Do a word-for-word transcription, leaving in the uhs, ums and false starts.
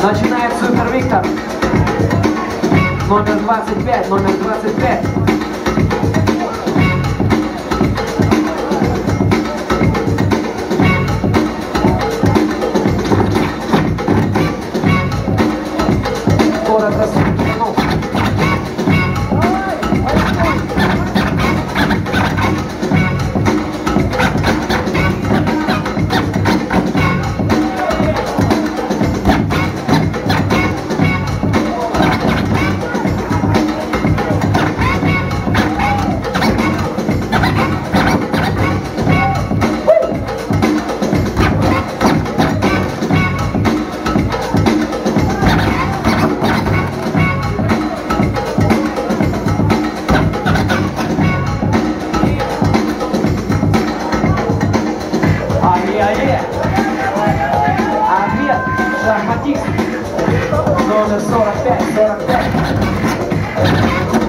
Начинает Супер Виктор. Номер двадцать пять, номер двадцать пять. Город Ростов. Ответ, шахматист, номер сорок пять, сорок пять.